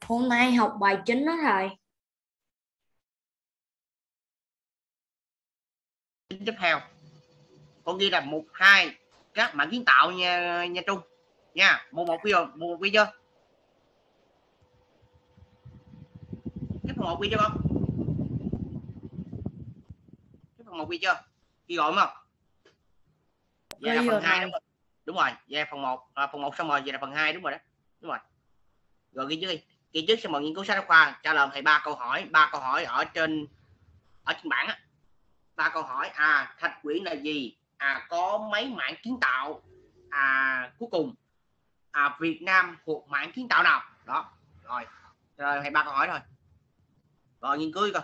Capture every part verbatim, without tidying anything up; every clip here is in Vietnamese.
Hôm nay học bài chính đó thầy. Tiếp theo con ghi là một hai các mảng kiến tạo nha nha Trung nha. Một một ghi rồi, một một ghi chưa? Cái phần một ghi chưa con? Cái phần một ghi chưa? Ghi rồi đúng không? Vậy là phần hai đúng rồi. Đúng rồi, vậy là phần một, à, phần một xong rồi, vậy là phần hai đúng rồi đó. Đúng rồi. Rồi ghi trước đi. Ghi trước xong rồi nghiên cứu sách giáo khoa, trả lời thầy ba câu hỏi, ba câu hỏi ở trên ở trên bảng á. Ba câu hỏi à thạch quyển là gì? À có mấy mảng kiến tạo? À cuối cùng à Việt Nam thuộc mảng kiến tạo nào? Đó. Rồi. Rồi thầy ba câu hỏi thôi. Rồi nghiên cứu đi con.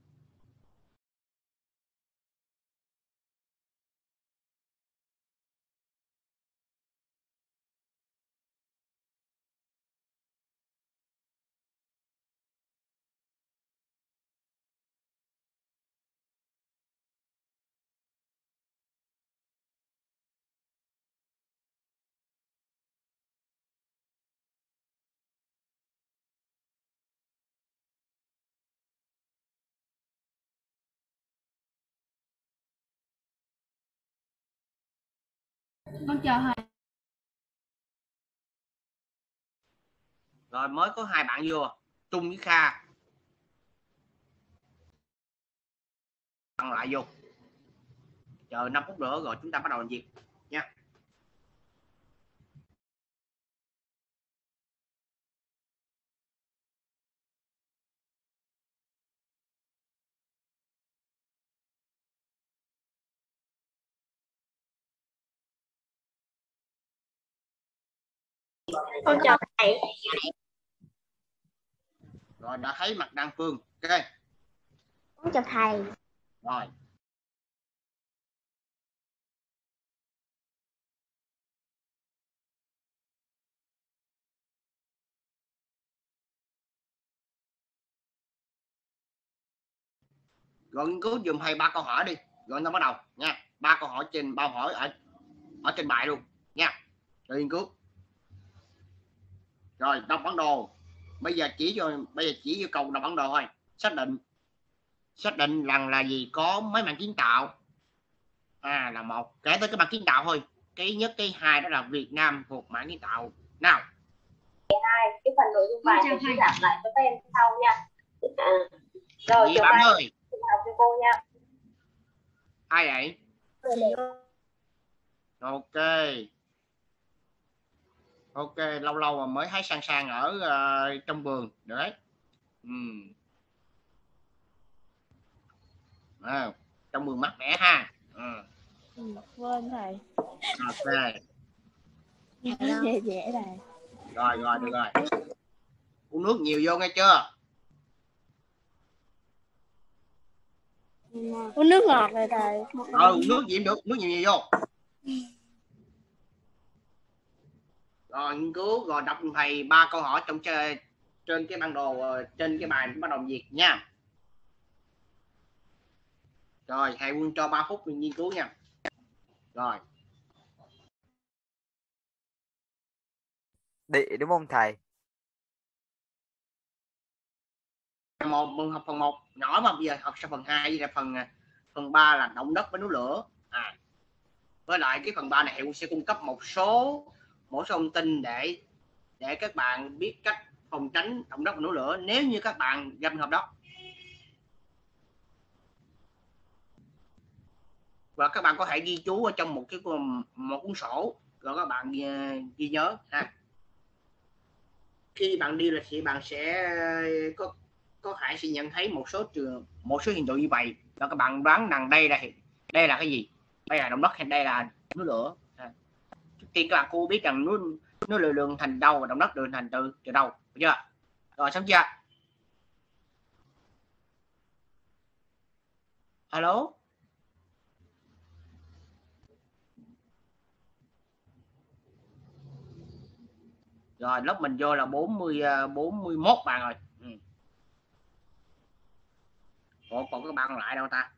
Con chào thầy. Rồi mới có hai bạn vô, Trung với Kha. Bạn lại vô. Chờ năm phút nữa rồi chúng ta bắt đầu làm việc nha. Con chào thầy. Rồi đã thấy mặt Đăng Phương. Ok. Con chào thầy. Rồi. Rồi nghiên cứu dùm thầy ba câu hỏi đi. Rồi nó bắt đầu nha. Ba câu hỏi trên bao hỏi ở ở trên bài luôn nha. Rồi nghiên cứu. Rồi đọc bản đồ. Bây giờ chỉ cho bây giờ chỉ yêu cầu đọc bản đồ thôi. Xác định. Xác định rằng là gì có mấy mảng kiến tạo. À là một, kể tới cái mảng kiến tạo thôi. Cái nhất cái hai đó là Việt Nam thuộc mảng kiến tạo nào. Cái phần nội dung bài thì sẽ làm lại cho các em sau nha. À, rồi Chị bạn ơi, học cho cô nha. ai vậy? Ok. Ok, lâu lâu mà mới thấy sang sang ở uh, trong vườn được đấy. Ừ. À, trong vườn mát mẻ ha. Ừ. Ừ, quên thầy. Ok. Dễ dễ này. Rồi rồi được rồi. Uống nước nhiều vô nghe chưa? Uống nước ngọt rồi thầy. Rồi uống nước gì được, nước nhiều nhiều vô. Rồi nghiên cứu rồi đọc thầy ba câu hỏi trong trên trên cái bản đồ trên cái bài bắt đầu việc nha. Rồi thầy Quân cho ba phút mình nghiên cứu nha. Rồi. Địa đúng không thầy? Một môn học phần một nhỏ mà bây giờ học sang phần hai là phần phần ba là động đất với núi lửa. À. Với lại cái phần ba này thầy sẽ cung cấp một số một số thông tin để để các bạn biết cách phòng tránh động đất và núi lửa nếu như các bạn gặp trường hợp đó. Và các bạn có thể ghi chú ở trong một cái một cuốn sổ rồi các bạn ghi, ghi nhớ ha. Khi bạn đi là thì bạn sẽ có có thể sẽ nhận thấy một số trường một số hiện tượng như vậy và các bạn đoán rằng đây là đây là cái gì, đây là động đất hay đây là núi lửa. Trước tiên các bạn cô biết rằng núi núi lửa đường thành đâu và động đất đường thành từ từ đâu, được chưa? Rồi xong chưa? Alo. Rồi lớp mình vô là bốn mươi bốn mươi mốt bạn rồi. Ừ. Ủa còn các bạn lại đâu ta?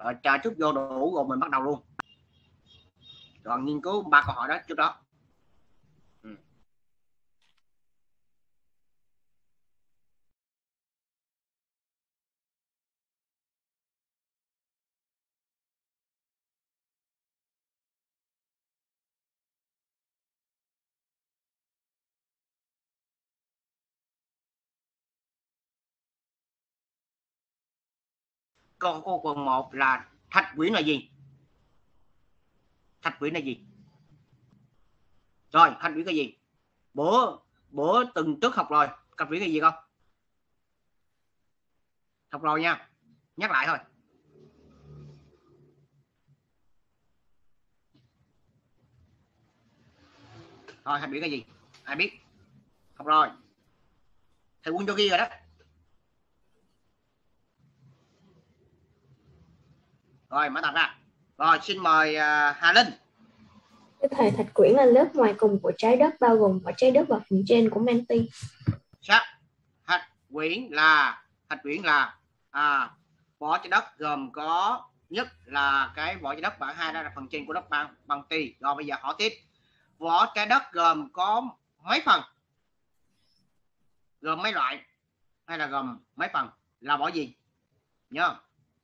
Rồi chờ chút vô đủ rồi mình bắt đầu luôn. Rồi nghiên cứu ba câu hỏi đó trước đó. Ừ. Câu câu phần một là thạch quyển là gì? Thạch quyển là gì? Rồi thạch quyển là gì? Bữa bữa từng trước học rồi. Thạch quyển là gì không? Học rồi nha. Nhắc lại thôi. Rồi thạch quyển là gì? Ai biết? Học rồi. Thầy Quân cho ghi rồi đó. Rồi mở tập ra. Rồi xin mời uh, Hà Linh. Thầy, thạch quyển là lớp ngoài cùng của trái đất bao gồm vỏ trái đất và phần trên của mantle. Sắc. Thạch quyển là thạch quyển là à, vỏ trái đất gồm có nhất là cái vỏ trái đất và hai là phần trên của đất bằng bằng tì. Rồi bây giờ hỏi tiếp. Vỏ trái đất gồm có mấy phần? Gồm mấy loại hay là gồm mấy phần? Là vỏ gì? Nhớ.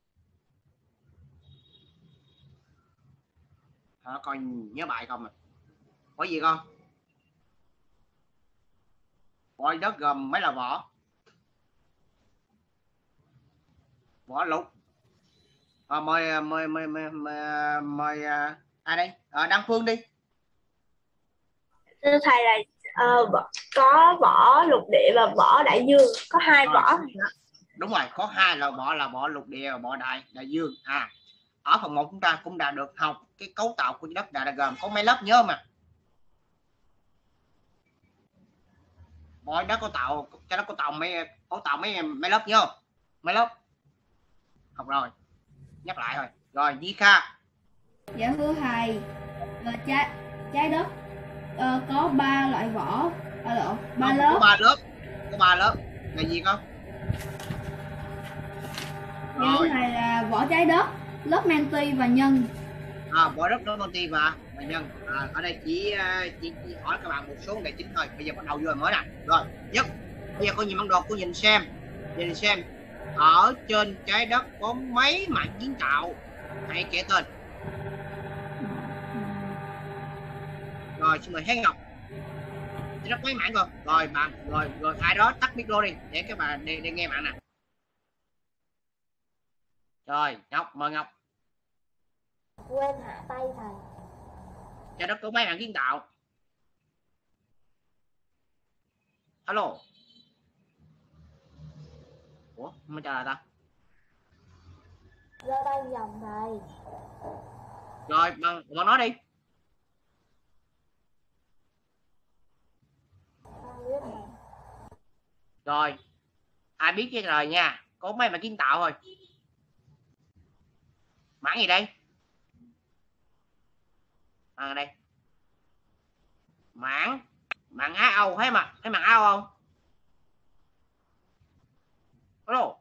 À, coi nhớ bài không à? Vỏ gì con? Vỏ đất gồm mấy là vỏ? Vỏ lục. À, mời, mời mời mời mời mời à, ai đây? À, Đăng Phương đi. Thưa thầy là uh, có vỏ lục địa và vỏ đại dương, có hai à, vỏ. Đúng rồi, có hai loại vỏ là vỏ lục địa và vỏ đại đại dương. À, ở phần một chúng ta cũng đã được học cái cấu tạo của đất đã gồm có mấy lớp nhớ mà. Vỏ đất cấu tạo cho nó cấu tạo mấy cấu tạo mấy mấy lớp nhớ không? Mấy lớp học rồi, nhắc lại thôi. Rồi Di Kha. Dạ thưa thầy, là trái trái đất uh, có ba loại vỏ, à, lộn, ba Không, lớp. có ba lớp, có ba lớp là gì không? Dạ thưa thầy là vỏ trái đất, lớp mantle và nhân. À, vỏ đất, lớp mantle và và nhân. À, ở đây chỉ, chỉ chỉ hỏi các bạn một số đề chính thôi. Bây giờ bắt đầu vô mới nè. Rồi nhất, bây giờ có nhìn bản đồ, cô nhìn xem, nhìn xem ở trên trái đất có mấy mảng kiến tạo, hãy kể tên. Rồi xin mời Hán Ngọc. Rất mấy mảng rồi. Rồi bạn, rồi rồi ai đó tắt micro đi để các bạn để, để nghe bạn nè. Rồi Ngọc, mời Ngọc. Quên hạ tay thầy. Trái đất có mấy mảng kiến tạo? Alo. Ủa mới trả lời ta? Ra tay dòng thầy. Rồi bạn, bạn nói đi. Rồi ai biết cái lời nha, có mấy mà kiến tạo thôi. Mảng gì đây? À đây. Mảng mảng Á Âu, thấy mà thấy mảng Á Âu không? Alo.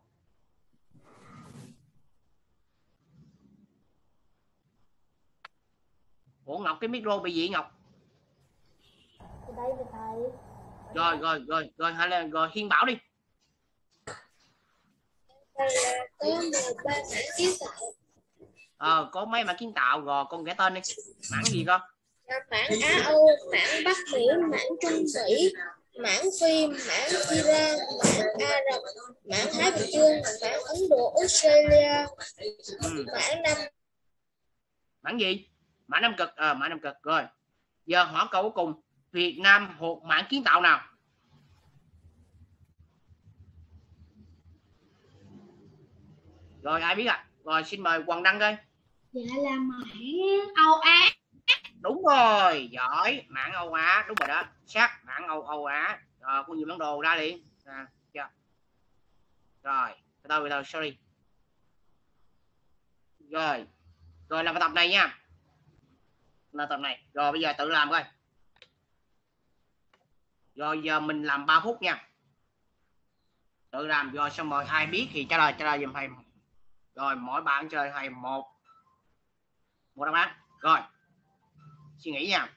Ủa Ngọc cái micro bị gì Ngọc? Ở đây thì thầy. Rồi rồi rồi rồi hay là rồi Hiên Bảo đi. Có mười ba mảng kiến tạo. Ờ có mấy mảng kiến tạo rồi con kể tên đi. Mảng gì con? Mảng Á Âu, mảng Bắc Mỹ, mảng Trung Mỹ, mảng Phi, mảng Iran, mảng Ả Rập, mảng Thái Bình Dương, mảng Ấn Độ, Australia, Ừ. mảng Nam. Mảng gì? Mảng Nam Cực. À, mảng Nam Cực. Rồi giờ hỏi câu cuối cùng, Việt Nam thuộc mảng kiến tạo nào? Rồi ai biết ạ? À? Rồi xin mời Hoàng Đăng đây. Dạ là mảng Âu Á. Đúng rồi, giỏi, mảng Âu Á, đúng rồi đó, sát mảng Âu Âu Á. Rồi con nhìn bản đồ ra liền. À, chưa? Rồi, từ từ từ sorry. Rồi. Rồi làm bài tập này nha. Làm tập này. Rồi bây giờ tự làm coi. Rồi giờ mình làm ba phút nha. Tự làm rồi xong rồi ai biết thì trả lời trả lời giùm thầy. Rồi mỗi bạn chơi hay một một đáp án. Rồi suy nghĩ nha.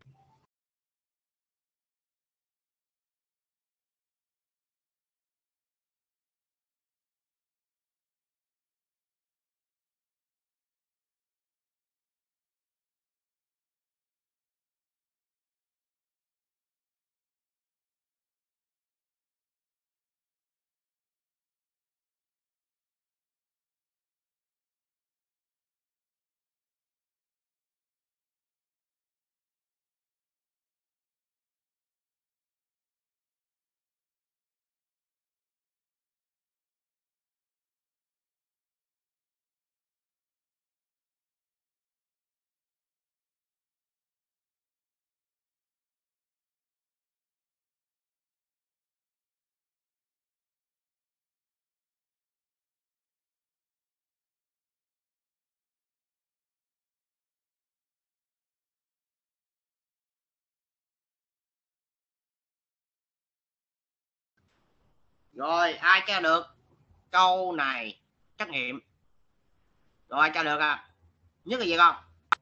Rồi ai tra được câu này trắc nghiệm? Rồi ai tra được à? Nhất là gì con?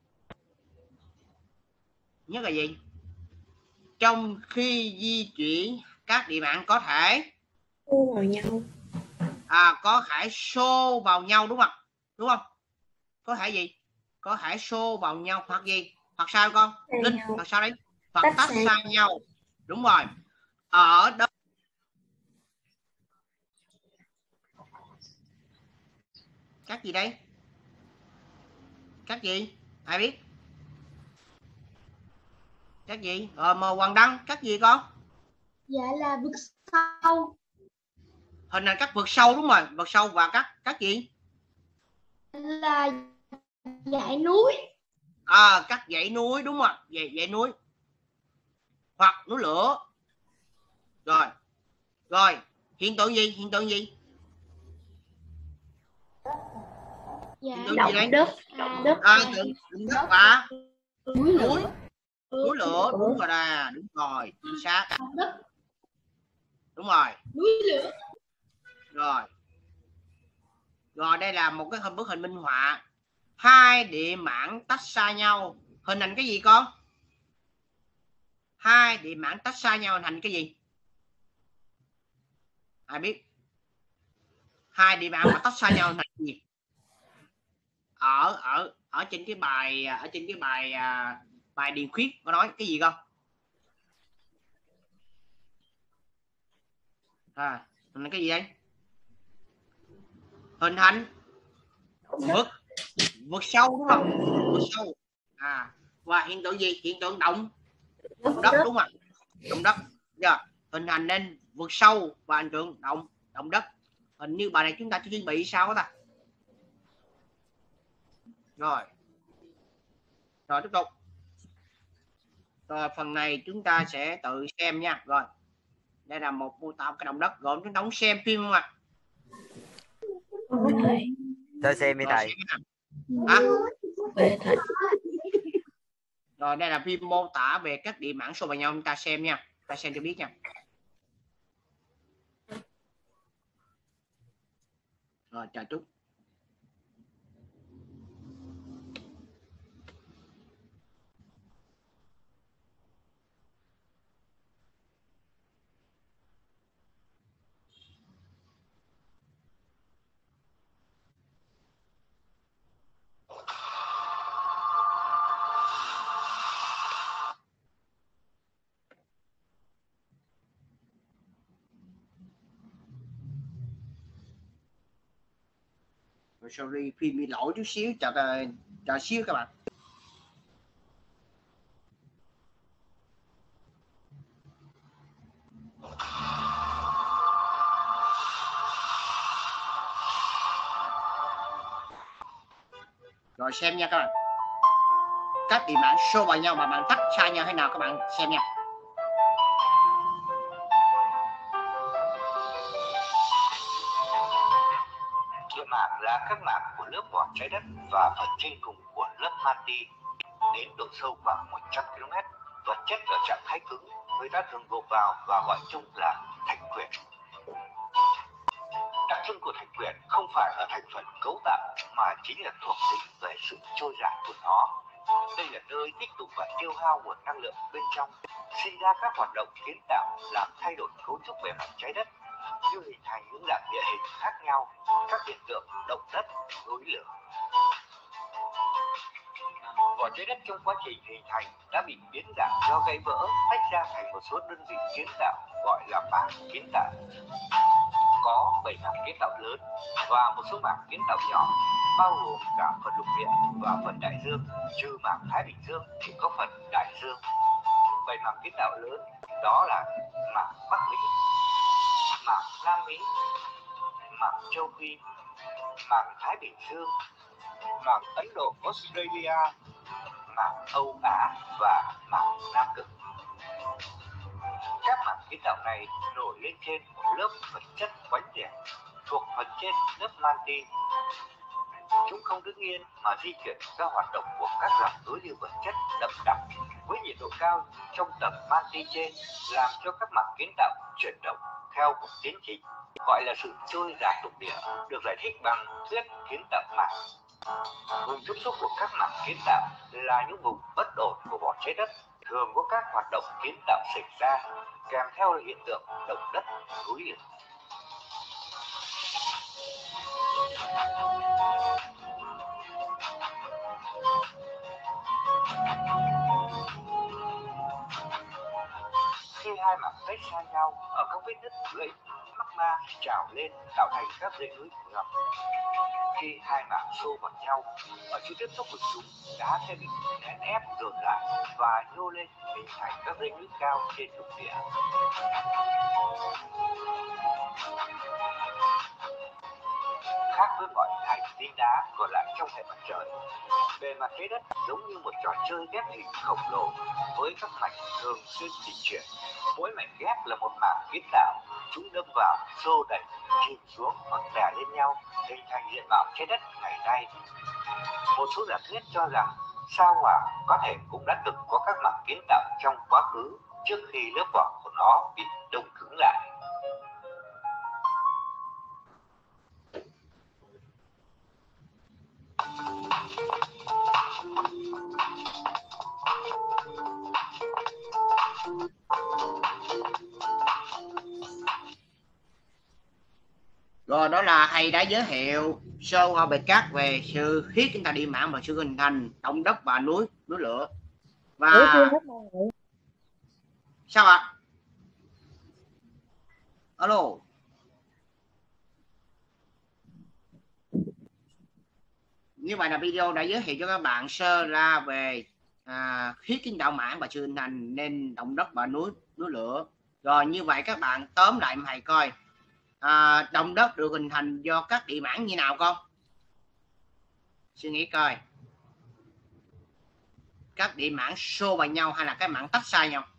Nhất là gì? Trong khi di chuyển các địa mạng có thể xô vào nhau. À, có thể xô vào nhau đúng không? Đúng không? Có thể gì? Có thể xô vào nhau hoặc gì? Hoặc sao con? Linh, hoặc sao đấy? Hoặc tách, tách xa. xa nhau. Đúng rồi. Ở đó các gì đấy? Các gì? Ai biết? Các gì? Rồi mời Hoàng Đăng, các gì con? Dạ là vực sâu. Hình là các vực sâu đúng rồi, vực sâu và các các gì? Là dãy núi. À, các dãy núi đúng rồi, dãy dãy núi. Hoặc núi lửa. Rồi. Rồi, hiện tượng gì? Hiện tượng gì? Dạ Hiện tượng Động gì đấy? đất. Đất. À, hiện tượng động đất và Núi núi lửa. núi lửa đúng rồi nè, đúng rồi, chính xác. Đất. Đúng rồi. Núi lửa. Rồi. Rồi đây là một cái hình bức hình minh họa. Hai địa mảng tách xa nhau hình thành cái gì con? Hai địa mảng tách xa nhau hình thành cái gì? Ai biết? Hai địa mảng mà tách xa nhau hình thành cái gì? Ở ở ở trên cái bài ở trên cái bài bài điền khuyết có nói cái gì không? À, hình thành cái gì đây? Hình thành vực vực sâu đúng không? Vực sâu. À, và hiện tượng gì? Hiện tượng động động đất đúng không? Động đất. Yeah. Hình thành nên vực sâu và hiện tượng động động đất. Hình như bài này chúng ta chưa chuẩn bị sao đó ta. Rồi. Rồi tiếp tục. Rồi phần này chúng ta sẽ tự xem nha. Rồi. Đây là một mô tả cái động đất. Rồi chúng ta muốn xem phim không ạ? Tôi xem đi thầy. Hả? Về thầy. Rồi đây là phim mô tả về các địa mảng xô vào nhau, chúng ta xem nha. Ta xem cho biết nha. Rồi chào Trúc. Sorry, phim bị lỗi chút xíu, chào chào xíu các bạn. Rồi xem nha các bạn. Các địa mảng xô vào nhau mà bạn tách xa nhau thế nào các bạn xem nha. Địa mảng là các mảng của lớp vỏ trái đất và phần trên cùng của lớp mantle đến độ sâu khoảng một trăm ki lô mét. Vật chất ở trạng thái cứng người ta thường gộp vào và gọi chung là thạch quyển. Đặc Đặc trưng của thạch quyển không phải ở thành phần cấu tạo mà chính là thuộc tính về sự trôi dạt của nó. Đây là nơi tích tụ và tiêu hao nguồn năng lượng bên trong, sinh ra các hoạt động kiến tạo làm thay đổi cấu trúc bề mặt trái đất, như hình thành những dạng địa hình khác nhau, các hiện tượng động đất, núi lửa. Vỏ trái đất trong quá trình hình thành đã bị biến dạng do gãy vỡ, tách ra thành một số đơn vị kiến tạo gọi là mảng kiến tạo. Có bảy mảng kiến tạo lớn và một số mảng kiến tạo nhỏ, bao gồm cả phần lục địa và phần đại dương, trừ mảng Thái Bình Dương thì có phần đại dương. Bảy mảng kiến tạo lớn đó là mảng Bắc Mỹ, mảng Nam Mỹ, mảng Châu Phi, mảng Thái Bình Dương, mảng Ấn Độ, Australia, mảng Âu Á và mảng Nam Cực. Các mảng kiến tạo này nổi lên trên một lớp vật chất quánh rẻ thuộc phần trên lớp mantle. Chúng không đứng yên mà di chuyển do hoạt động của các dòng đối lưu vật chất đậm đặc với nhiệt độ cao trong tầng mantle trên, làm cho các mảng kiến tạo chuyển động theo một tiến trình gọi là sự trôi dạt lục địa, được giải thích bằng thuyết kiến tạo mảng. Vùng tiếp xúc của các mảng kiến tạo là những vùng bất ổn của vỏ trái đất, thường có các hoạt động kiến tạo xảy ra, kèm theo hiện tượng động đất, núi lửa. Khi hai mảng tách xa nhau ở các vết nứt gãy, magma trào lên tạo thành các dãy núi ngầm. Khi hai mảng xô vào nhau, ở chỗ tiếp xúc của chúng, đá sẽ bị nén ép dồn lại và nhô lên hình thành các dãy núi cao trên lục địa. Khác với mọi hành tinh đá còn lại trong hệ mặt trời, bề mặt trái đất giống như một trò chơi ghép hình khổng lồ với các mảnh thường xuyên di chuyển. Mỗi mảnh ghép là một mảng kiến tạo, chúng đâm vào, xô đẩy, chìm xuống hoặc đè lên nhau, hình thành diện mạo trái đất ngày nay. Một số giả thuyết cho rằng sao Hỏa có thể cũng đã từng có các mảng kiến tạo trong quá khứ trước khi lớp vỏ của nó bị đông cứng lại. Rồi, đó là thầy đã giới thiệu sơ qua bài cát về sự khí chúng ta đi mạng và sự hình thành động đất và núi núi lửa. Và sao ạ? Alo. Như vậy là video đã giới thiệu cho các bạn sơ ra về à, khí kiến tạo mạng và sự hình thành nên động đất và núi núi lửa. Rồi, như vậy các bạn tóm lại mà thầy coi. À, động đất được hình thành do các địa mảng như nào con? Suy nghĩ coi. Các địa mảng xô vào nhau hay là các mảng tách xa nhau?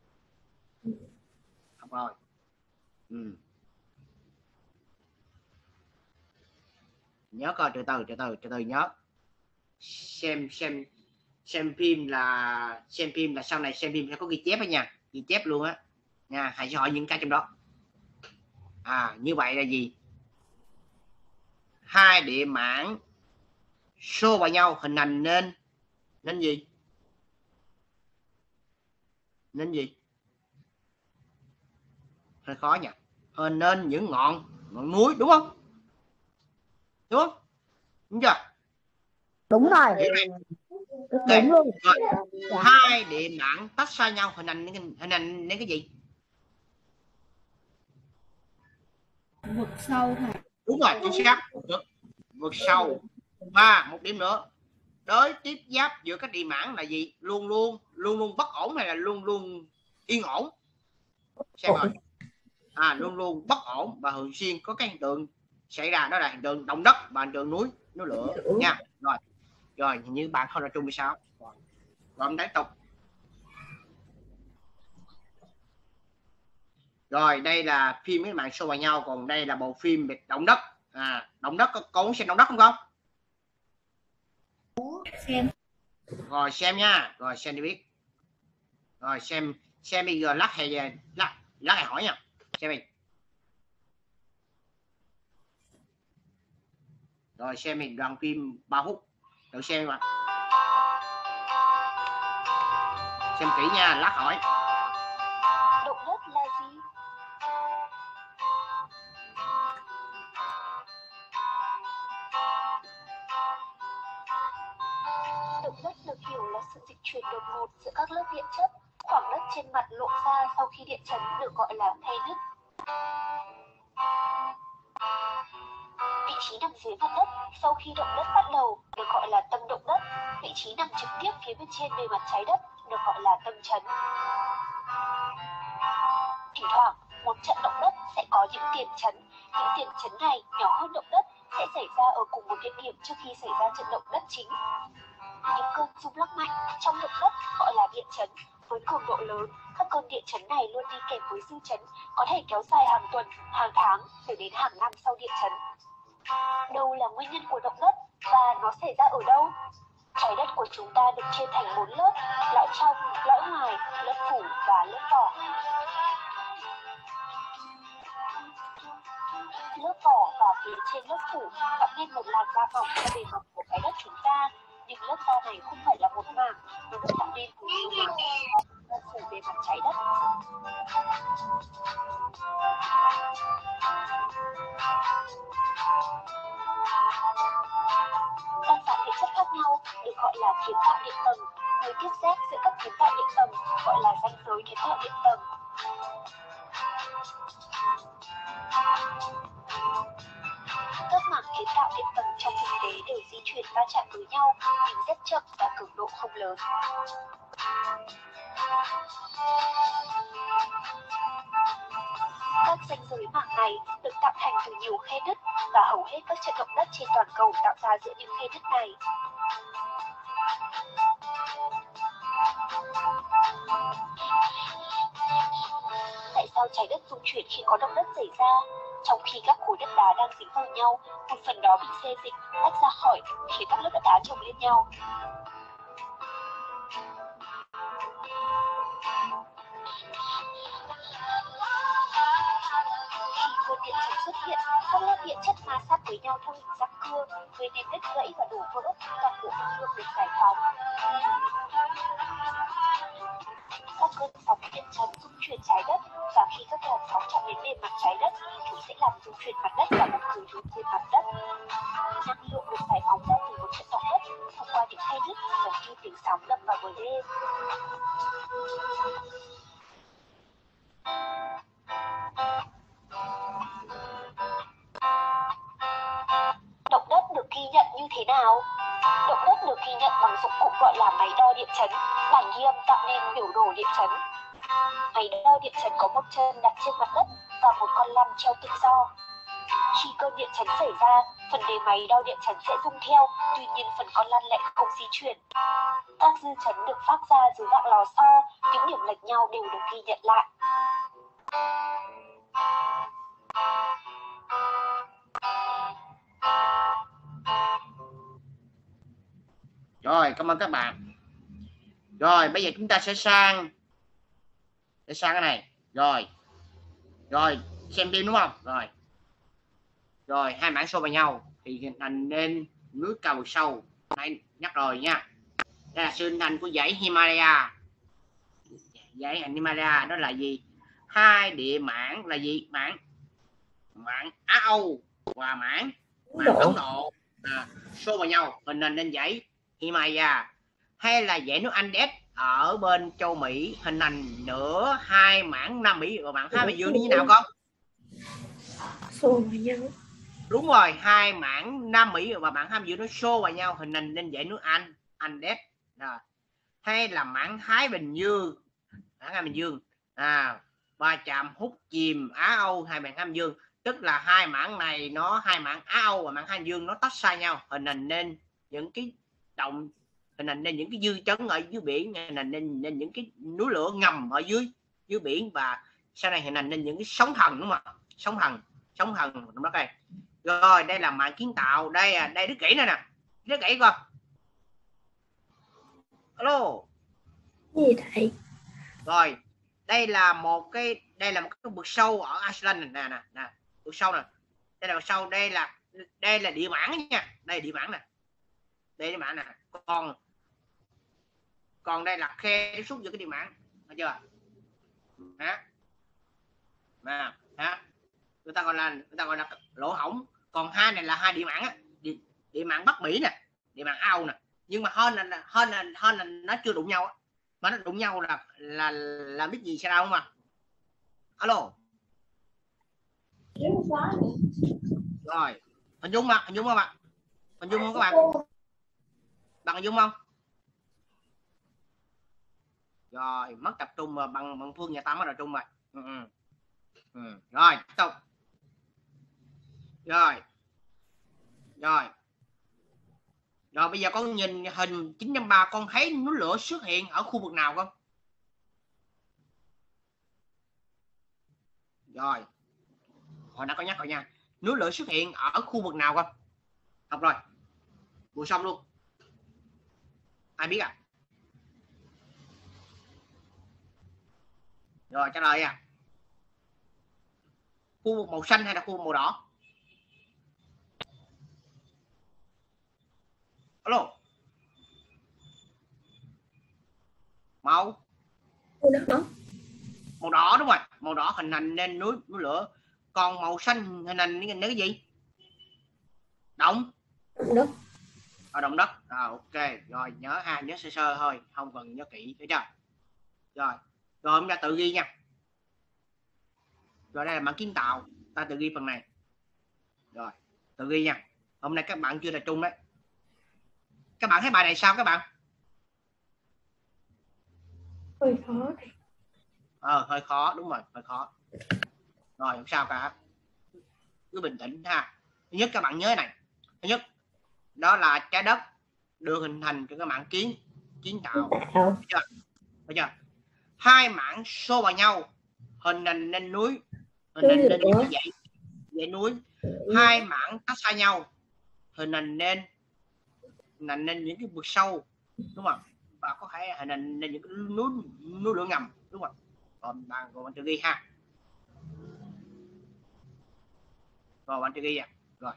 Học rồi. Ừ. Nhớ coi, từ từ từ từ từ từ nhớ. Xem xem xem phim là xem phim là sau này xem phim sẽ có ghi chép đó nha, ghi chép luôn á nha. Thầy sẽ hỏi những cái trong đó. À, như vậy là gì? Hai địa mảng xô vào nhau hình thành nên nên gì? Nên gì? Hơi khó nhỉ. Hình nên những ngọn ngọn núi, đúng không? Đúng không? Đúng chưa? Đúng rồi. Okay. Đúng luôn. Rồi. Hai địa mảng tách xa nhau hình thành hình thành nên cái gì? Vực sâu thầy. Đúng rồi, chính xác. Vực, vực sâu. Và một điểm nữa, đối tiếp giáp giữa các địa mảng là gì? Luôn luôn luôn luôn bất ổn hay là luôn luôn yên ổn? Xem rồi. À, luôn luôn bất ổn và thường xuyên có cái hiện tượng xảy ra, đó là hiện tượng động đất và hiện tượng núi núi lửa nha. Rồi, rồi như bạn không ra chung mười sáu. Rồi mình tiếp tục. Rồi, đây là phim mấy bạn xô vào nhau, còn đây là bộ phim về động đất. À, động đất, con muốn xem động đất không con? Xem. Rồi xem nha, rồi xem đi biết. Rồi xem xem bây giờ lắc hay lắc lắc hay hỏi nha. Xem đi. Rồi xem mình đoạn phim ba phút. Thử xem mà. Xem kỹ nha, lát hỏi. Động đất là gì? Động đất được hiểu là sự dịch chuyển đột ngột giữa các lớp địa chất. Khoảng đất trên mặt lộ ra sau khi địa chấn được gọi là khe nứt. Vị trí nằm dưới mặt đất sau khi động đất bắt đầu được gọi là tâm động đất. Vị trí nằm trực tiếp phía bên trên bề mặt trái đất được gọi là tâm chấn. Thỉnh thoảng, một trận động đất sẽ có những tiền chấn. Những tiền chấn này nhỏ hơn động đất sẽ xảy ra ở cùng một địa điểm trước khi xảy ra trận động đất chính. Những cơn rung lắc mạnh trong động đất gọi là địa chấn. Với cường độ lớn, các cơn địa chấn này luôn đi kèm với dư chấn, có thể kéo dài hàng tuần, hàng tháng, rồi đến hàng năm sau địa chấn. Đâu là nguyên nhân của động đất và nó xảy ra ở đâu? Trái đất của chúng ta được chia thành bốn lớp: lõi trong, lõi ngoài, lớp phủ và lớp vỏ. Lớp vỏ và phía trên lớp phủ tạo nên một làn da mỏng cho bề mặt của trái đất chúng ta. Nhưng lớp da này không phải là một mảng, nó được tạo nên từ nhiều mảng bao phủ bề mặt trái đất. Các dạng địa chất khác nhau được gọi là kiến tạo điện tầng. Nơi tiếp giáp giữa các kiến tạo điện tầng gọi là ranh giới kiến tạo điện tầng. Các mảng kiến tạo điện tầng trong thực tế đều di chuyển va chạm với nhau nhưng rất chậm và cường độ không lớn. Các ranh giới mảng này được tạo thành từ nhiều khe nứt và hầu hết các trận động đất trên toàn cầu tạo ra giữa những khe nứt này. Tại sao trái đất rung chuyển khi có động đất xảy ra? Trong khi các khối đất đá đang dính vào nhau, một phần đó bị xê dịch, tách ra khỏi, khiến các lớp đất đá chồng lên nhau. Khi cơn điện chấn xuất hiện, các lớp địa chất ma sát với nhau theo hình răng cưa, gây nên đứt gãy và đổ vỡ, toàn bộ năng lượng được giải phóng. Các cơn sóng điện chấn rung chuyển trái đất, và khi các làn sóng chạm đến bề mặt trái đất, chúng sẽ làm rung chuyển mặt đất và bất cứ thứ trên mặt đất. Năng lượng được giải phóng ra từ một trận động đất thông qua những khe nứt giống như tiếng sóng đập vào bờ đê. Động đất được ghi nhận như thế nào? Động đất được ghi nhận bằng dụng cụ gọi là máy đo điện chấn. Bản ghi âm tạo nên biểu đồ điện chấn. Máy đo điện chấn có một chân đặt trên mặt đất và một con lăn treo tự do. Khi cơn điện chấn xảy ra, phần đế máy đo điện chấn sẽ rung theo, tuy nhiên phần con lăn lại không di chuyển. Các dư chấn được phát ra dưới dạng lò xo, những điểm lệch nhau đều được ghi nhận lại. Rồi, cảm ơn các bạn. Rồi, bây giờ chúng ta sẽ sang Để sang cái này. Rồi. Rồi, xem phim đúng không? Rồi. Rồi, hai mảng xô vào nhau thì hình thành nên núi cao vực sâu. Này nhắc rồi nha. Đây là sự hình thành của dãy Himalaya. Dãy Himalaya đó là gì? Hai địa mảng là gì? Mảng mảng Á Âu và mảng mảng Ấn Độ à, xô vào nhau hình thành nên dãy Himalaya, hay là dãy núi Andes ở bên châu Mỹ hình thành nửa hai mảng Nam Mỹ và mảng Thái Bình Dương như thế nào con? Xô vào nhau. Đúng rồi, hai mảng Nam Mỹ và mảng Thái Bình Dương nó xô vào nhau hình thành nên dãy núi An Andes. Rồi. Hay là mảng Thái Bình Dương, mảng Thái Bình Dương à, va chạm hút chìm Á Âu hai mảng Thái Bình Dương, tức là hai mảng này nó hai mảng Á Âu và mảng Thái Bình Dương nó tách xa nhau hình thành nên những cái động hình thành nên những cái dư chấn ở dưới biển, hình thành nên, nên những cái núi lửa ngầm ở dưới dưới biển, và sau này hình thành nên những cái sóng thần, đúng không? Sóng thần, sóng thần trong đất này. Rồi đây là mạng kiến tạo, đây à, đây đứt gãy này nè, đứt gãy con. Alo. Gì thầy? Rồi đây là một cái đây là một cái vực sâu ở Iceland này nè nè, nè vực sâu nè, đây là vực sâu, đây là đây là địa mảng nha, đây là địa mảng nè, đây là địa mảng nè, còn còn đây là khe tiếp xúc giữa cái địa mảng, được chưa? Đó. Đó. Đó. Người ta gọi là người ta gọi là lỗ hổng. Còn hai này là hai địa mảng á, địa, địa mảng Bắc Mỹ nè, địa mảng Âu nè, nhưng mà hơn là hơn là hơn là nó chưa đụng nhau á, mà nó đụng nhau là là là biết gì sẽ đâu mà. Alo. Rồi, hình dung mà, hình dung không ạ? Hình dung không các bạn? Bạn hình dung không? Rồi, mất tập trung mà bằng bằng Phương nhà ta mất tập trung rồi. Ừ, ừ. Ừ. Rồi, tiếp tục. Rồi. Rồi. Rồi bây giờ con nhìn hình chín trăm ba, con thấy núi lửa xuất hiện ở khu vực nào không? Rồi. Hồi nãy có nhắc rồi nha. Núi lửa xuất hiện ở khu vực nào không? Học rồi. Vừa xong luôn. Ai biết à? Rồi trả lời à. Khu vực màu xanh hay là khu vực màu đỏ? Alo. Màu Màu đỏ. Màu đỏ đúng rồi, màu đỏ hình thành nên núi núi lửa. Còn màu xanh hình thành nên cái gì? Động đất. Ở động đất. Rồi ok, rồi nhớ ha, nhớ sơ sơ thôi, không cần nhớ kỹ, hiểu chưa? Rồi, rồi chúng ta tự ghi nha. Rồi đây là bảng kiến tạo, ta tự ghi phần này. Rồi, tự ghi nha. Hôm nay các bạn chưa tập trung đấy. Các bạn thấy bài này sao các bạn? Hơi khó. Ờ, hơi khó, đúng rồi, hơi khó. Rồi, không sao cả. Cứ bình tĩnh ha. Thứ nhất các bạn nhớ này. Thứ nhất, đó là trái đất được hình thành cho các bạn kiến kiến tạo. Được chưa? Được chưa? Hai mảng xô vào nhau hình thành nên núi, hình thành nên những cái dãy dãy núi. Hai mảng cách xa nhau hình thành nên hình thành nên những cái vực sâu, đúng không? Và có thể hình thành nên những cái núi núi lửa ngầm, đúng không? Còn bạn còn bạn tự ghi ha. Rồi bạn tự ghi à. Rồi.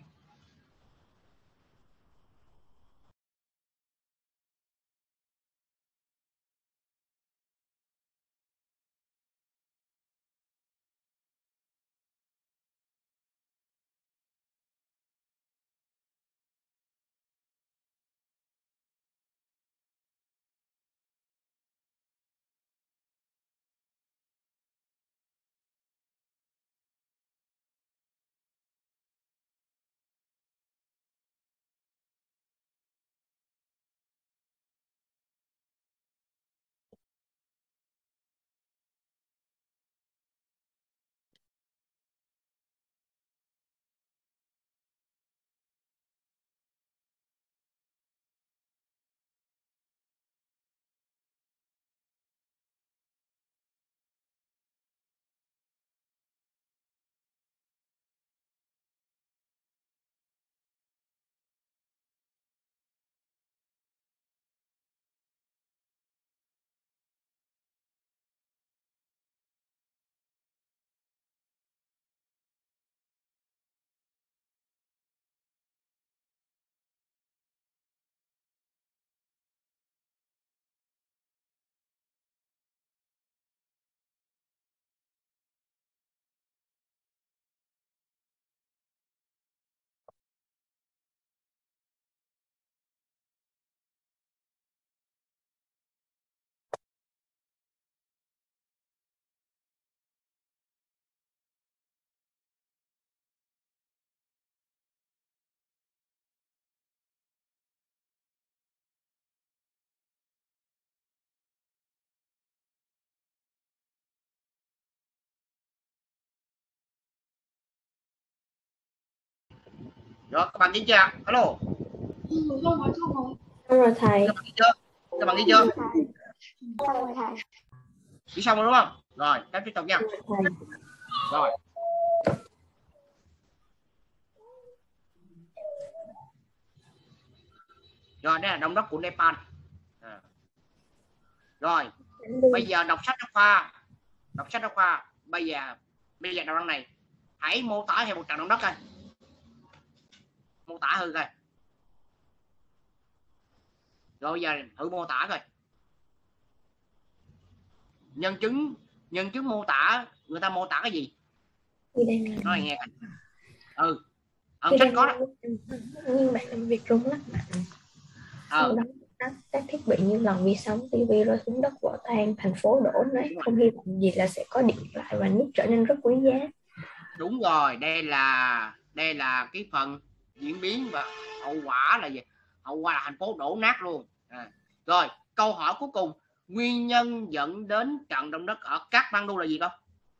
Rồi các bạn ghi chưa? Alo. Rồi thầy. Các bạn ghi chưa? Các bạn ghi chưa? Rồi thầy. Ghi xong rồi đúng không? Rồi, tiếp tiếp tục nha. Rồi. Rồi đây là động đất của Nepal. À. Rồi, bây giờ đọc sách giáo khoa. Đọc sách giáo khoa. Bây giờ bây giờ động đất này hãy mô tả theo một trận động đất coi. mô tả hư coi. Rồi bây giờ thử mô tả coi. Nhân chứng nhân chứng mô tả, người ta mô tả cái gì? Nói nghe coi. Ừ. Ở sách có đó. Nhưng bạn làm việc rung lắc mạnh. Sau đó các thiết bị như lò vi sóng, tivi rơi xuống đất vỡ tan, thành phố đổ nát, không hy vọng gì là sẽ có điện thoại và nước trở nên rất quý giá. Đúng rồi, đây là đây là cái phần diễn biến và hậu quả là gì? Hậu quả là thành phố đổ nát luôn. À. Rồi câu hỏi cuối cùng, nguyên nhân dẫn đến trận động đất ở Kathmandu là gì con?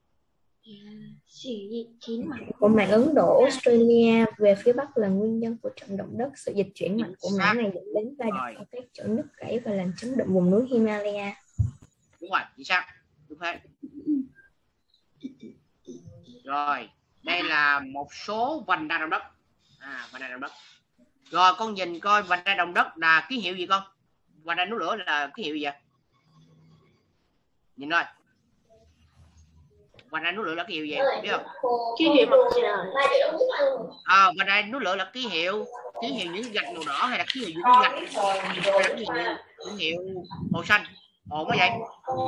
Của mảng Ấn Độ, Australia về phía Bắc là nguyên nhân của trận động đất. Sự dịch chuyển mạnh của mảng này dẫn đến va đập ở các chỗ nứt gãy và làm chấn động vùng núi Himalaya. Đúng rồi, chính xác. Đúng thế. Rồi, đây là một số vành đai động đất. À, vành đai động đất. Rồi con nhìn coi vành đai động đất là ký hiệu gì con? Vành đai núi lửa là ký hiệu gì vậy? Nhìn rồi. Vành đai núi lửa là ký hiệu gì biết không? Ký hiệu mặt trời. À, vành đai núi lửa là ký hiệu ký hiệu những gạch màu đỏ hay là ký hiệu những gạch hay là ký hiệu, ký hiệu màu xanh? Ồ mới vậy.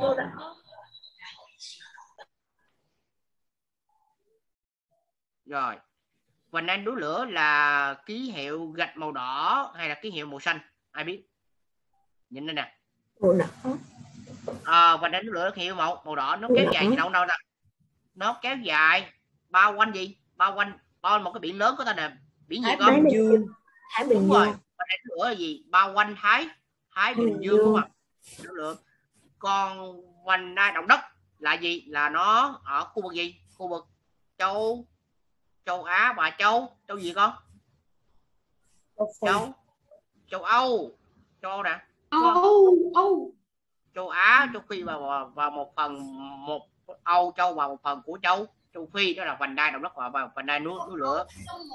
Rồi, vành đai núi lửa là ký hiệu gạch màu đỏ hay là ký hiệu màu xanh? Ai biết? Nhìn đây nè. Màu đỏ. À, vành đai núi lửa là ký hiệu màu màu đỏ, nó kéo dài đâu đâu nè. Nó kéo dài bao quanh gì? Bao quanh bao quanh một cái biển lớn có tên là biển gì con? Thái Bình Dương. Thái Bình Đúng Dương. rồi. Vành đai núi lửa là gì? Bao quanh Thái Thái Bình Dương đúng không? Núi lửa. Còn vành đai động đất là gì? Là nó ở khu vực gì? Khu vực châu châu Á và châu châu gì con? Châu châu Âu. Châu Âu nè. Âu Âu. Châu Á, châu Phi và và một phần một Âu châu và một phần của châu châu Phi, đó là vành đai động đất và vành đai núi núi lửa.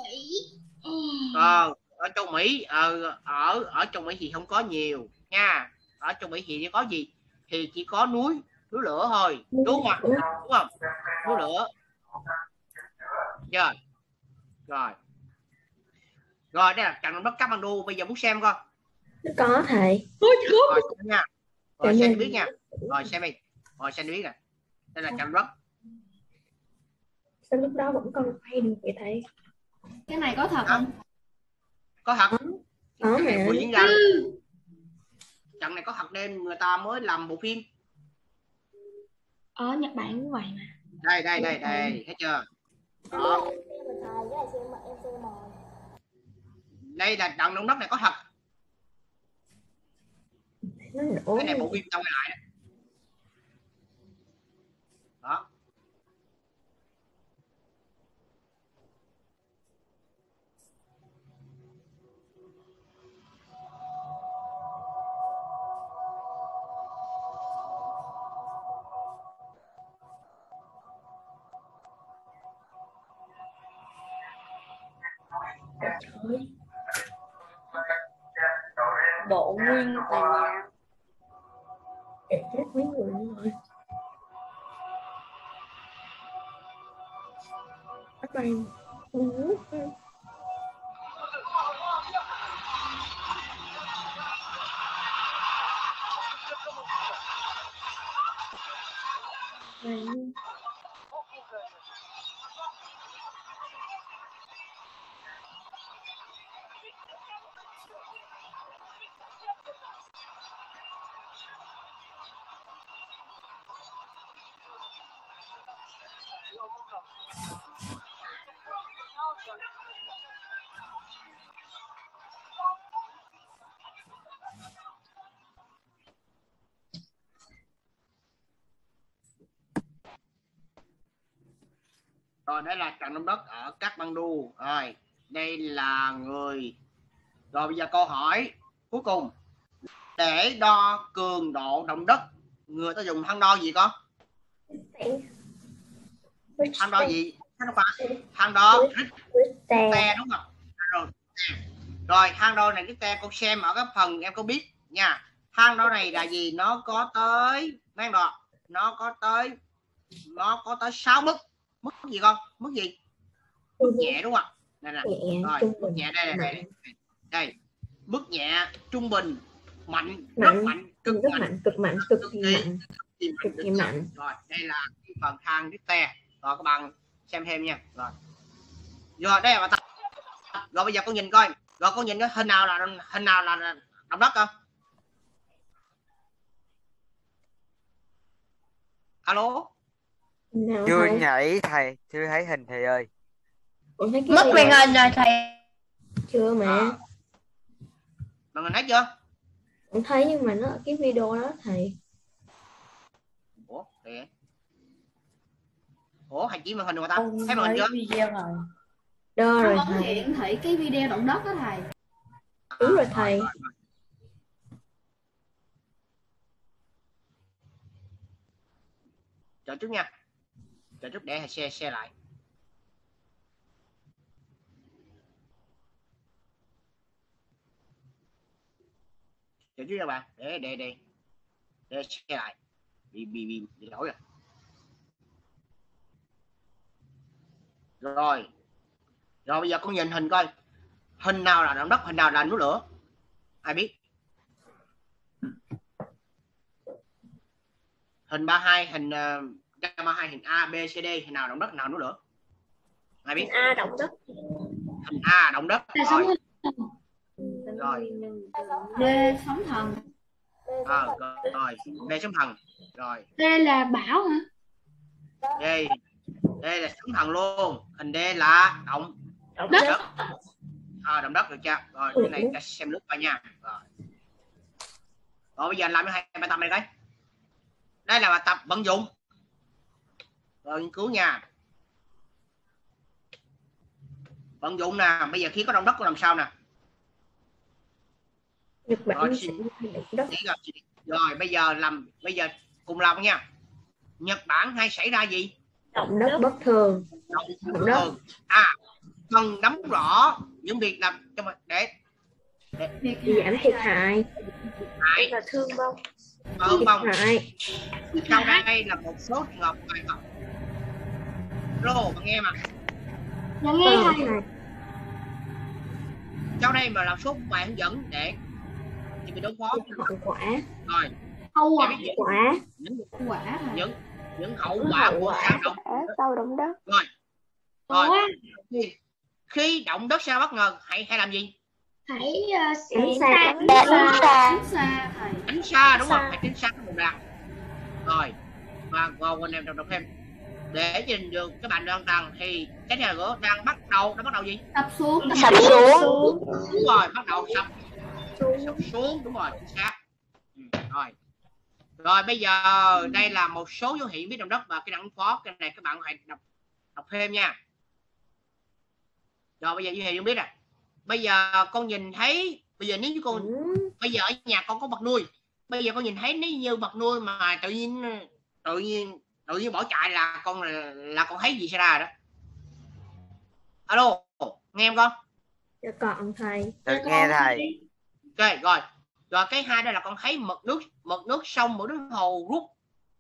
Còn ở châu Mỹ ở ở ở châu Mỹ thì không có nhiều nha. Ở châu Mỹ thì chỉ có gì? Thì chỉ có núi núi lửa thôi, đúng không? Đúng không? Núi lửa. Rồi. Rồi. Rồi đây là trận động đất Kathmandu, bây giờ muốn xem con. Có thầy. Rồi xem nha. Rồi xem biết nha. Rồi xem đi. Rồi xem biết nè. Đây là trận động đất. Sao lúc đó vẫn còn quay được vậy thầy? Cái này có thật không? Có thật. Có mà. Vừa diễn ra. Trận này có thật nên người ta mới làm bộ phim. Ở Nhật Bản cũng vậy mà. Đây đây đây đây, thấy chưa? Đó. Đây là trận động đất này có thật. Cái này bộ phim tao quay lại đó. Đó. Độ nguyên tòa nhà. Để chết mấy người rồi. Các bạn. Ừ. Rồi đây là trận động đất ở Kathmandu. Rồi, đây là người. Rồi bây giờ câu hỏi cuối cùng. Để đo cường độ động đất, người ta dùng thang đo gì con? Thang đo gì? Thang đo thang đo Richter đúng không? Rồi. Rồi thang đo này Richter con xem ở cái phần em có biết nha. Thang đo này là gì? Nó có tới mang đo, nó có tới nó có tới sáu mức. Mức gì con? Mức gì? Mức nhẹ đúng không? Đây nè. Nhẹ, Rồi, trung mức bình, nhẹ đây đây, đây, đây. Đây. Mức nhẹ, trung bình, mạnh, mạnh, rất mạnh, cực rất mạnh, mạnh, cực mạnh, cực kỳ mạnh, kỳ cực kỳ mạnh. mạnh. Rồi, đây là cái phần thang tiếp theo. Rồi các bạn xem thêm nha. Rồi. Rồi đây là bài tập. Rồi bây giờ con nhìn coi. Rồi con nhìn cái hình nào là hình nào là động đất không? Alo. Nào Chưa thầy? nhảy thầy, chưa thấy hình thầy ơi. Ủa, thấy cái Mất video màn hình rồi thầy. chưa mà? À. Mọi người thấy chưa? Cũng thấy nhưng mà nó ở cái video đó thầy. Ủa, kìa. Ủa, thầy chỉ màn hình rồi ta? Thấy màn hình chưa? Video rồi. Đơ rồi Nó thầy. hiển thị cái video động đất đó thầy. Đúng rồi À, thầy. rồi, rồi. Chờ chút nha. Chờ chút để thầy share share lại. Chờ chút nha bạn. Để để để để share lại. Bị bị bị, bị lỗi rồi. Rồi. Rồi bây giờ con nhìn hình coi. Hình nào là động đất, hình nào là núi lửa? Ai biết? Hình ba mươi hai, hình uh, ba mươi hai, hình A, B, C, D, hình nào động đất, hình nào núi lửa? Ai biết? A động đất. Hình A động đất. Rồi. Rồi. D sóng thần. À, rồi, rồi. D sóng thần. Rồi. D là bão hả? Đây. Đây là sóng thần luôn. Hình D là động Động đất. đất. À, động đất được chưa? Rồi, cái này ta xem lướt qua nha. Rồi. Rồi bây giờ làm hai bài tập này coi. Đây là bài tập vận dụng. Rồi nghiên cứu nha. Vận dụng nè, bây giờ khi có động đất làm sao nè? Nhật Bản Rồi, sẽ xin, động đất. rồi bây giờ làm bây giờ cùng làm nha. Nhật Bản hay xảy ra gì? Động đất bất thường. Động Động đất. thường. À, cần nắm rõ những việc làm cho mình để Thiệt Giảm thiệt hại. hại Là thương vong. thương vong. Thiệt hại. Sau đây là một số trường hợp bài học. Lô, bạn nghe mà. Dạ nghe Vâng, thầy. thầy. Sau đây mà là số bài hướng dẫn để thì mình đối phó. Hậu quả. Rồi. Hậu quả. Để biết Quả. những Quả thầy. những những hậu Những quả hậu của quả. sao động. Sau động đất. Rồi. Rồi. Ủa, Khi, khi động đất sao bất ngờ hãy hay làm gì? hãy uh, Tránh tránh xa. xa. Tránh xa. Tránh xa thầy. Tránh xa đúng không? Xa. Phải tránh xa vùng đạt. Rồi. Và còn anh em đọc đọc thêm. Để nhìn được các bạn đang tăng thì cái nhà gỗ đang bắt đầu nó bắt đầu gì? Tập xuống. Sập xuống. Đúng rồi, bắt đầu sập sập xuống, đúng rồi, chính xác. Ừ, rồi. Rồi bây giờ đây là một số dấu hiệu biết động đất và cái đẳng phó, cái này các bạn hãy đọc đọc thêm nha. Rồi bây giờ dấu hiệu biết à. Bây giờ con nhìn thấy bây giờ nếu như con Ừ. bây giờ ở nhà con có vật nuôi, bây giờ con nhìn thấy nếu như vật nuôi mà tự nhiên tự nhiên tự nhiên bỏ chạy là con là, là con thấy gì xảy ra đó. Alo, nghe em con? Dạ còn thầy. Được nghe thầy. Ok rồi. Rồi cái hai đó là con thấy mực nước mực nước sông mực nước hồ rút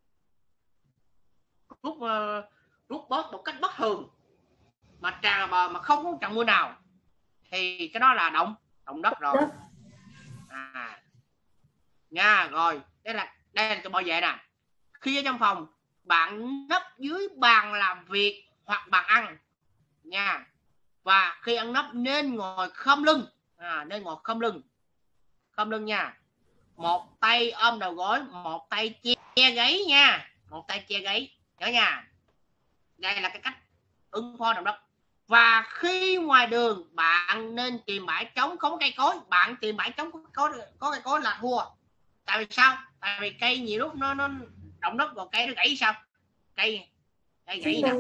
rút uh, rút bớt một cách bất thường mà tràn bờ mà không có trận mưa nào thì cái đó là động động đất rồi. Đất. À nha. Rồi đây là đây là tôi bảo vệ nè. Khi ở trong phòng bạn nấp dưới bàn làm việc hoặc bàn ăn nha, và khi ăn nấp nên ngồi khom lưng, à, nên ngồi khom lưng khom lưng nha, một tay ôm đầu gối, một tay che gáy nha, một tay che gáy nhớ nha. Đây là cái cách ứng phó động đất. Và khi ngoài đường bạn nên tìm bãi trống không có cây cối, bạn tìm bãi trống có có cây cối là thua. Tại vì sao? Tại vì cây nhiều lúc nó nó động đất rồi cây nó gãy sao? Cây cây gãy nè.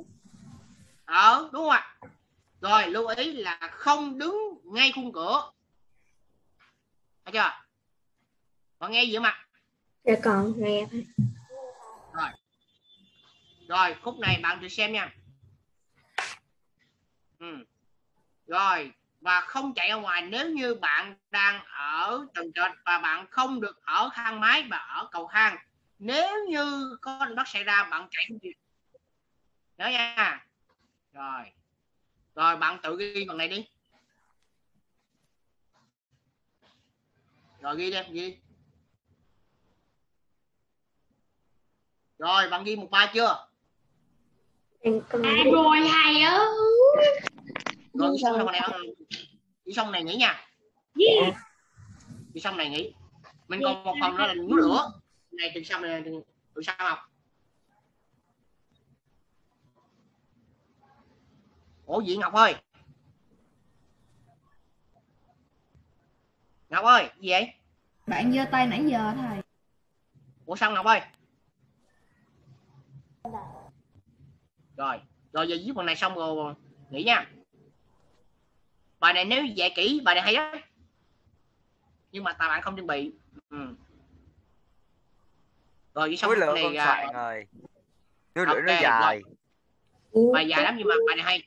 Ờ đúng không ạ? Rồi lưu ý là không đứng ngay khung cửa. Thấy chưa? Còn nghe gì không ạ? Dạ còn nghe. Rồi. Rồi khúc này bạn thử xem nha. Ừ. Rồi và không chạy ra ngoài nếu như bạn đang ở tầng trệt và bạn không được ở thang máy và ở cầu thang. Nếu như có động đất xảy ra bạn chạy không kịp. Nhớ nha. Rồi. Rồi bạn tự ghi phần này đi. Rồi ghi đi, ghi. Rồi bạn ghi một bài chưa? À rồi thầy ơi. Rồi ghi xong phần này, ghi xong này nghỉ nha. Dạ. Ghi xong này nghỉ. Mình còn một phần nữa là núi lửa. Này từ xong này từ sau học. Ủa gì Ngọc ơi? Ngọc ơi, gì vậy? Bạn giơ tay nãy giờ thầy. Ủa xong Ngọc ơi? Rồi, rồi giờ viết phần này xong rồi nghỉ nha. Bài này nếu dạy kỹ, bài này hay á. Nhưng mà tại bạn không chuẩn bị. Ừ. Rồi ghi xong Núi lửa này con uh, soạn rồi. Núi lửa ok, nó dài. Rồi. Bài dài lắm nhưng mà bài này hay.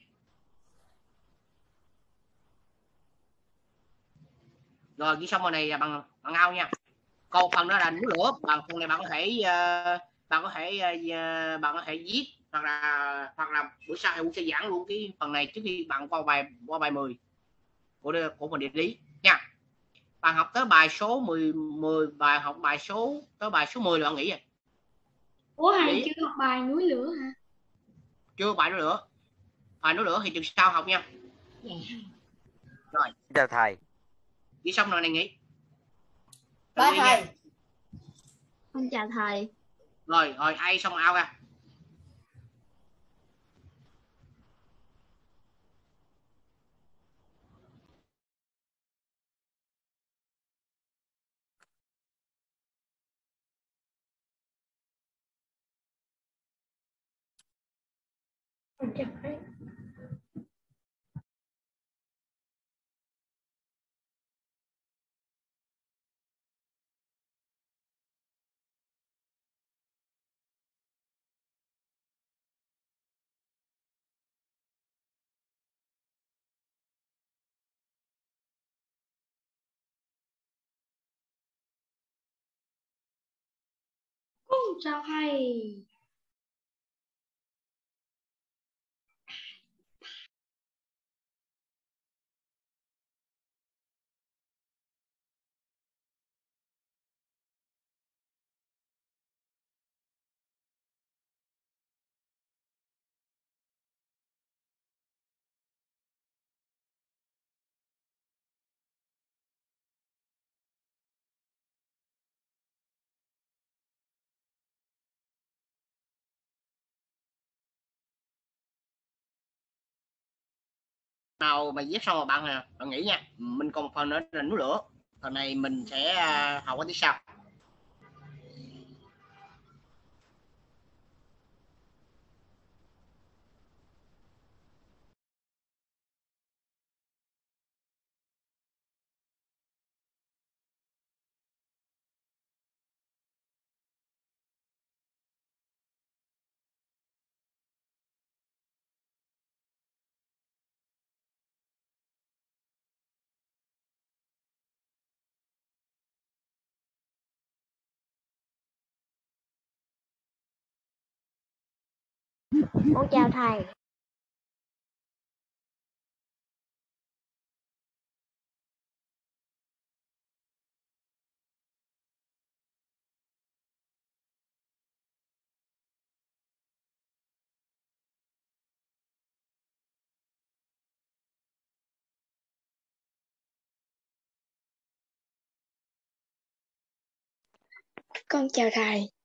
Rồi ghi xong rồi này bằng bằng ao nha. Còn phần đó là núi lửa, bằng phần này bạn có thể uh, bạn có thể uh, bạn có thể viết hoặc là hoặc là buổi sau thầy cũng sẽ giảng luôn cái phần này trước khi bạn qua bài qua bài mười của của phần địa lý nha. Bạn học tới bài số mười, mười bài học bài số tới bài số mười là bạn nghỉ rồi. Ủa thầy chưa học bài núi lửa hả? Chưa, bài núi lửa. Bài núi lửa thì tuần sau học nha. Rồi. Chào thầy. Ghi xong rồi này nghỉ. Bye thầy. Con chào thầy. Rồi, rồi ai xong ao ra. Con chào thầy. Con chào thầy. Nào mày viết xong rồi bạn nè, bạn nghỉ nha. Mình còn một phần nữa là núi lửa. Phần này mình sẽ học ở tiếp sau. Con chào thầy. Con chào thầy.